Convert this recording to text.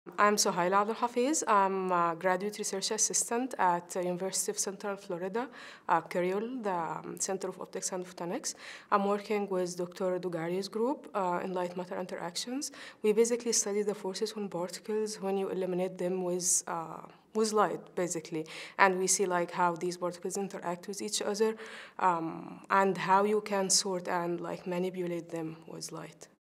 I'm Sohila Abdelhafiz. I'm a graduate research assistant at the University of Central Florida, CREOL, the Center of Optics and Photonics. I'm working with Dr. Dogariu's group in light matter interactions. We basically study the forces on particles when you eliminate them with light, basically. And we see like how these particles interact with each other and how you can sort and like manipulate them with light.